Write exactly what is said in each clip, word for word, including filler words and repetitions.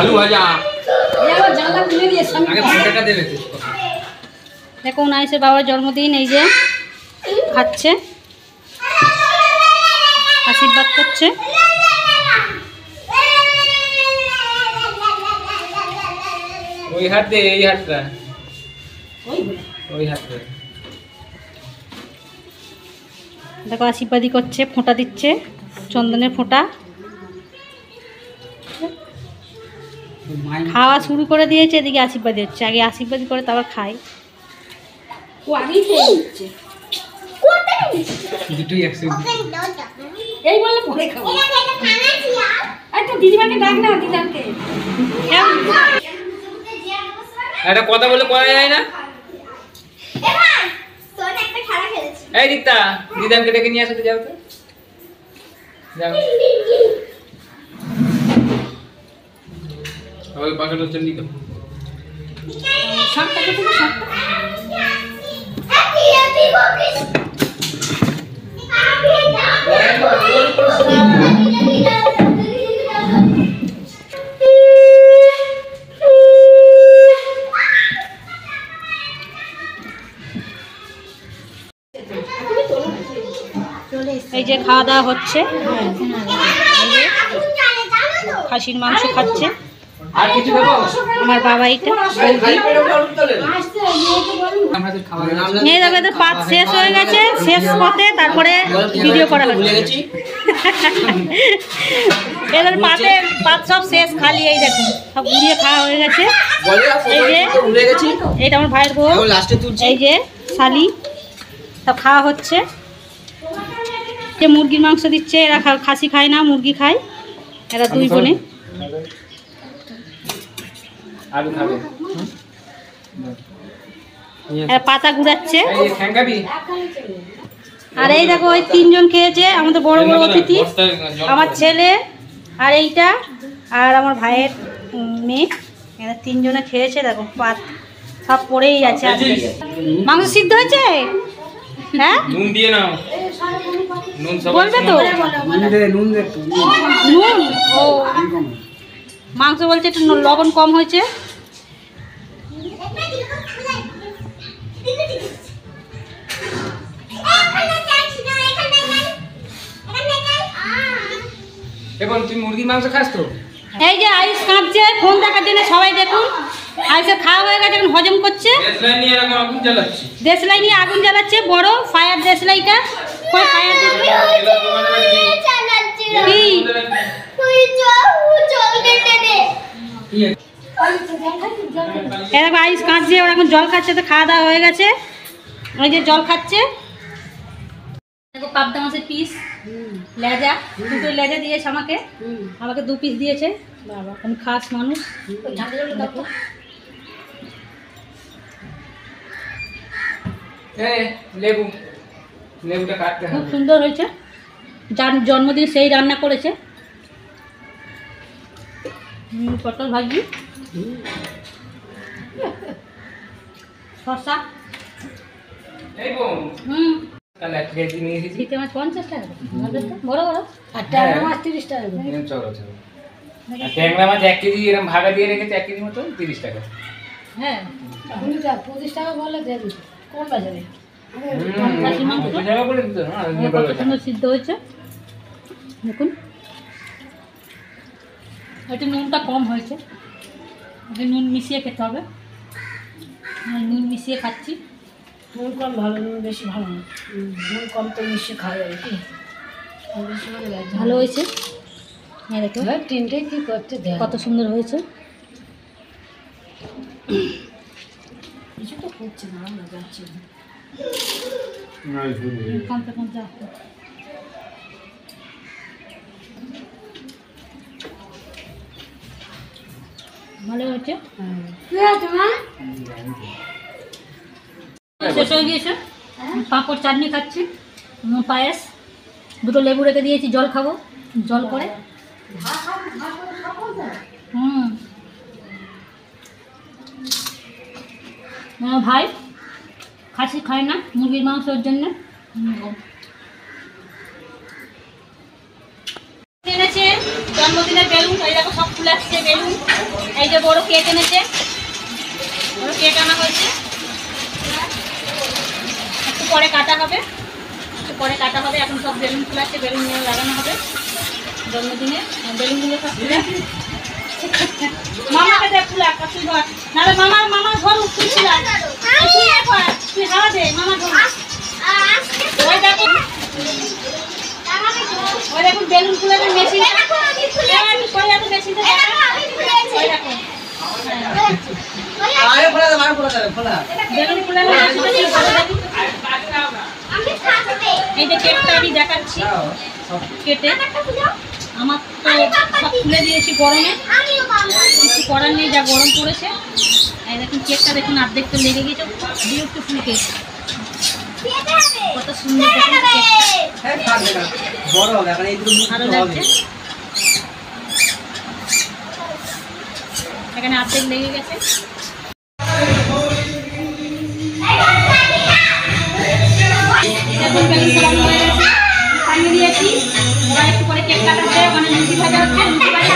আলু ভাজা দেখো উনাইশের বাবার জন্মদিন, এই যে খাচ্ছে, আশীর্বাদ করছে। ওই হাত দে, এই হাতটা ওই হাতটা দেখো আশীর্বাদই করছে, ফোঁটা দিচ্ছে, চন্দনের ফোঁটা। খাওয়া শুরু করে দিয়েছে, এদিকে আশীর্বাদ হচ্ছে। আগে আশীর্বাদ করে তারপর খাই। ও আগেই খেয়ে নিচ্ছে। দুটোই একসাথে। এই বললে পরে খাবো। আচ্ছা দিদিমাকে ডাক না, দিদাকে। একটা কথা বলে করা যায় না? এই দিদা, দিদাকে ডেকে নিয়ে আসতে যাও তো। যাও। ওই পাখাটা চন্ডি তো। সবটা থেকে সবটা। এই যে খাওয়া দাওয়া হচ্ছে, খাসির মাংস খাচ্ছে আমার বাবা। এইটা পাত শেষ হয়ে গেছে, শেষ পথে তারপরে ভিডিও করা হচ্ছে। এদের পাতে পাত সব শেষ, খালি এই দেখুন সব ঘুরিয়ে খাওয়া হয়ে গেছে। এই যে এইটা আমার ভাইয়ের বউ, এই যে শালি, সব খাওয়া হচ্ছে। যে মুরগির মাংস দিচ্ছে, এরা খাসি খায় না, মুরগি খায়। এরা দুই বোনে। পাতা ঘুরাচ্ছে। আর এই দেখো ওই তিনজন খেয়েছে, আমাদের বড় বড় অতিথি, আমার ছেলে আর এইটা আর আমার ভাইয়ের মেয়ে, এরা তিনজনে খেয়েছে। দেখো পাত সব পড়েই আছে। মাংস সিদ্ধ হয়েছে? হ্যাঁ নুন দিয়ে নাও, নুন সব বলবে তো। নুন ও মাংস বলছে একটু লবণ কম হয়েছে। এখন তুই মুরগির মাংস খাস তো? এই যে আয়ুষ কাঁপছে ফোন দেখার জন্য, সবাই দেখুন। আয়ুষের খাওয়া হয়ে গেছে, এখন হজম করছে। দেশলাই নিয়ে এরকম আগুন জ্বালাচ্ছে, দেশলাই নিয়ে আগুন জ্বালাচ্ছে, বড় ফায়ার দেশলাইটা। কই ফায়ার দেশলাই? কি এরকম আয়ুষ কাঁদছে, ওরা এখন জল খাচ্ছে। তো খাওয়া দাওয়া হয়ে গেছে, ওই যে জল খাচ্ছে। দেখো পাবদা মাছের পিস, লেজা, দুটো লেজা দিয়েছে আমাকে, আমাকে দু পিস দিয়েছে। বাবা আমি খাস মানুষ। লেবু, লেবুটা কাটতে হবে। খুব সুন্দর হয়েছে, যার জন্মদিন সেই রান্না করেছে। পটল ভাজি, শসা। হুম তাহলে এক কেজি নিয়ে এসেছি। চিংড়ি মাছ পঞ্চাশ টাকা, বড় বড়। আর ট্যাংরা মাছ তিরিশ টাকা। চলো চলো। আর ট্যাংরা মাছ এক কেজি এরকম ভাগা দিয়ে রেখেছে, এক কেজি মতো তিরিশ টাকা। হ্যাঁ পঁচিশ টাকা বলে দিয়ে দিত। কোন বাজারে? সুন্দর সিদ্ধ হয়েছে দেখুন। একটু নুনটা কম হয়েছে, নুন মিশিয়ে খেতে হবে। নুন মিশিয়ে খাচ্ছি। নুন কম ভালো, নুন বেশি ভালো না। নুন কম তো মিশিয়ে খাওয়া যাবে কি? ভালো হয়েছে। হ্যাঁ দেখো তিনটে কি করতে দেয়, কত সুন্দর হয়েছে। কিছু তো করছে না, আমরা যাচ্ছি না। ভালো হচ্ছে। শেষ হয়ে গিয়েছে। পাঁপড় চাটনি খাচ্ছি, পায়েস, দুটো লেবু রেখে দিয়েছি, জল খাবো জল করে। হুম ভাই খাসি খায় না, মুরগির মাংসের জন্য এনেছে জন্মদিনের বেলুন। এই দেখো সব ফুল আসছে বেলুন। এই যে বড় কেক এনেছে, বড় কেক আনা হয়েছে, একটু পরে কাটা হবে, একটু পরে কাটা হবে। এখন সব বেলুন ফুল আসছে, বেলুন লাগানো হবে জন্মদিনে। বেলুনগুলো সব ফুলে মামাকে দেখ ফুলা কত ধর, নাহলে মামা মামা ধর তুই ফুলা তুই হাওয়া দে মামা ধর। ওই দেখো ওই দেখুন বেলুন ফুলের মেশিন, ওই দেখো মেশিনটা ওই দেখো আরে ফোলা দে মার ফোলা দে ফোলা বেলুন ফুলের মেশিনটা এই যে কেকটা আমি দেখাচ্ছি কেটে। আমার তো সব খুলে দিয়েছি গরমে, কিছু করার নেই, যা গরম পড়েছে। এই দেখুন কেকটা দেখুন অর্ধেক তো লেগে গেছে, বিউটিফুল কেক, কত সুন্দর ভালো লাগছে। এখানে অর্ধেক লেগে গেছে। দিয়েছি একটু পরে কেক কাটা হবে, মানে লুচি ভাজা হচ্ছে, লুচি ভাজা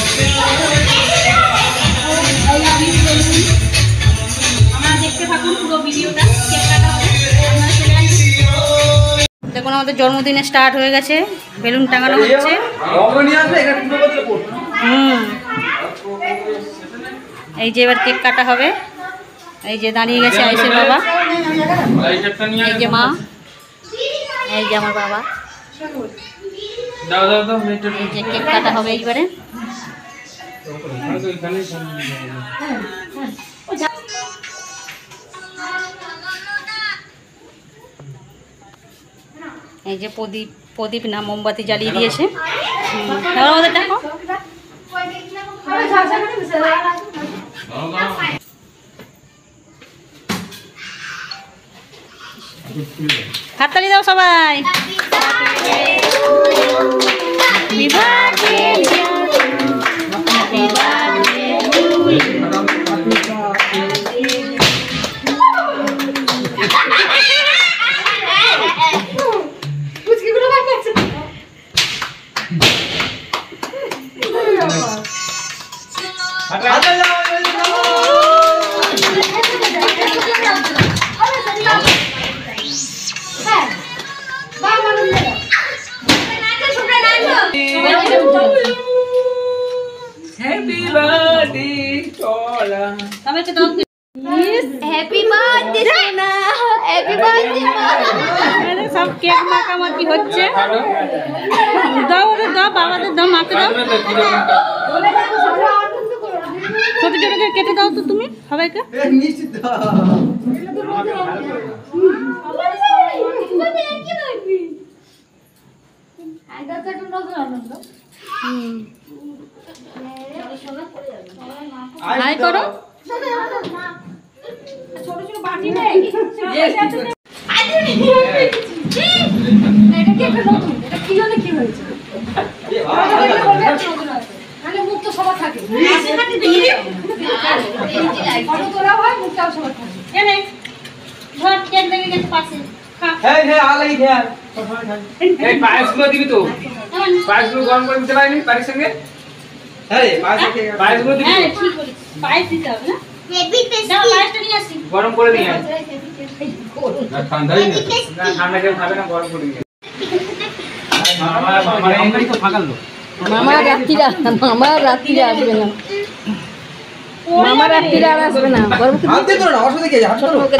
আমরা দেখতে থাকুন পুরো ভিডিওটা। কেক কাটা হবে, আপনারা চলে আসুন। দেখুন আমাদের জন্মদিনে স্টার্ট হয়ে গেছে, বেলুন টাঙানো হচ্ছে। হুম এই যে এবার কেক কাটা হবে। এই যে দাঁড়িয়ে গেছে আয়ুষের বাবা, এই যে মা, এই যে আমার বাবা। দাও দাও দাও এই যে কেক কাটা হবে এইবারে। এই যে প্রদীপ, প্রদীপ না মোমবাতি জ্বালিয়ে দিয়েছে। আমাদের দেখো হাততালি দাও সবাই। Happy birthday Tola. সবাইকে দাও। হ্যাপি বার্থডে সোনা, হ্যাপি বার্থডে মা। সব কেক মাখামাখি হচ্ছে। দাও ওদের দাও, বাবাদের দাও, মাকে দাও। ছোট ছোট করে কেটে দাও তো তুমি সবাইকে। হাই করো। ছোট ছোট বাটি নেই। এটা কি একটা নতুন, এটা কি হলে কি হয়েছে? মানে মুখ তো সবার থাকে। আসে থাকে দিয়ে। ফটো তোলা হয়, মুখটাও সবার থাকে। এনে ধর কেক লেগে গেছে পাশে। এই হে আলাই হে এই পায়েসগুলো দিবি তো, পায়েসগুলো গরম করে দিতে পারিনি পারির সঙ্গে। আরে পায়েসকে পায়েসগুলো দিবি। হ্যাঁ ঠিক বলিস, পায়েস দিতে হবে না। Heavy tasty. দাও পায়েসটা নিয়ে আসি। গরম করে নিয়ে আয়। না ঠান্ডাই না, না ঠান্ডা কেউ খাবে না, গরম করে নিয়ে আয়। মামা মামা এই তো ফাঁকালো। মামা রাত্রিরা মামা রাত্রিরা আসবে না, মামা রাত্রিরা আর আসবে না। গরম হাত দে তো না, অসুবিধা কি আছে, হাত ধরো।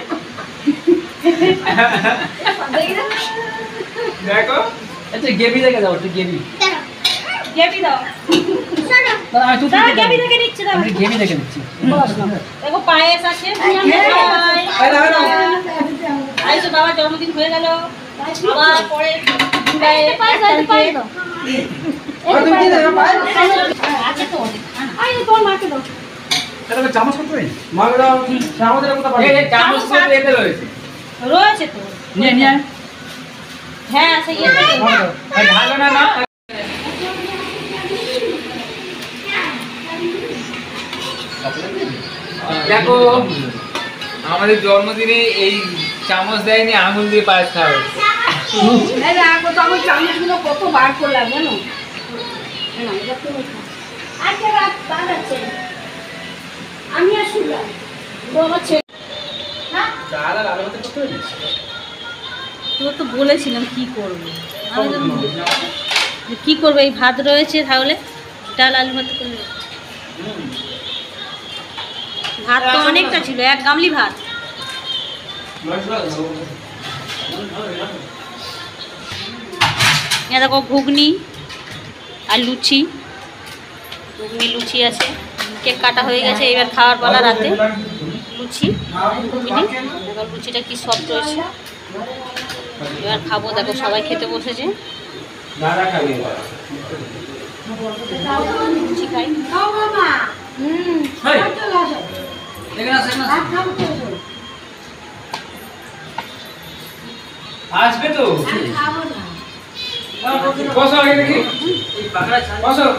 দেখো আচ্ছা গেবি দেখে দাও, একটু গেবি গেবি দাও। দাদা আমি তুই দাও গেবি দেখে নিচ্ছি দাও। আমি গেবি দেখে নিচ্ছি। দেখো পায়েস আছে। আয় না না আইস বাবা জন্মদিন হয়ে গেল, আবার পরে জুলাই পায়েস আছে, পায়েস দাও। আর তুমি কি দেবে পায়েস আছে তো আই তোর মাকে দাও। তাহলে চামচ কত নেই মাকে দাও, চামচের কথা বল। এই চামচ তো এতে রয়েছে, রয়েছে তো নিয়ে নিয়ে হ্যাঁ সেই এতে এই ঢালো না না। দেখো আমাদের জন্মদিনে এই চামচ দেয়নি, আঙুল দিয়ে পায়েস খাওয়া। আমি চামচগুলো কত বার করলাম জানো। আজকে রাত বাদ আছে আমি আর শুনলাম বাবা ছেলে না দাদা লাল মতো করতে হবে তো তো বলেছিলাম কি করব আমি তো কি করব এই ভাত রয়েছে তাহলে ডাল আলু ভাত করলে ভাত তো অনেকটা ছিল এক গামলি ভাত এ দেখো ঘুগনি আর লুচি ঘুগনি লুচি আছে কেক কাটা হয়ে গেছে এবার খাওয়ার পালা রাতে লুচি ঘুগনি দেখো লুচিটা কি সফট রয়েছে এবার খাবো দেখো সবাই খেতে বসেছে দাদা খাবে লুচি খাই হুম আসবে তো বসো আগে দেখি বসো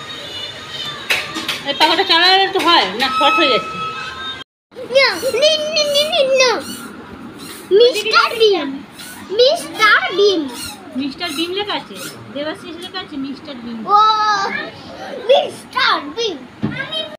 এই পাখাটা চালালে একটু হয় না শর্ট হয়ে যাচ্ছে No, no, no, no, no, no. Mister Bean mister Bean mister Bean লেখা আছে দেবাশিস লেখা আছে মিস্টার বিম ও মিস্টার বিম